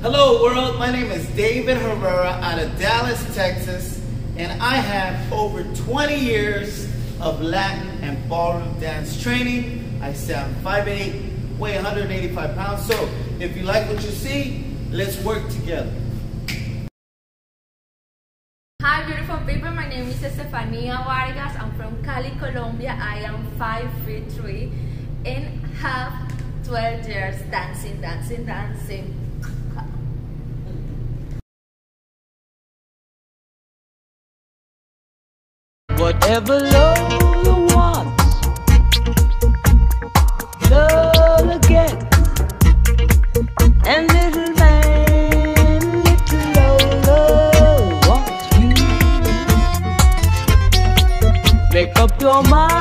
Hello world, my name is David Herrera out of Dallas, Texas, and I have over 20 years of Latin and ballroom dance training. I stand 5'8", weigh 185 pounds, so if you like what you see, let's work together. Hi beautiful people, my name is Estefania Vargas. I'm from Cali, Colombia. I am 5'3" and have 12 years dancing. Whatever love you want, love again. And little man, little love wants you. Make up your mind.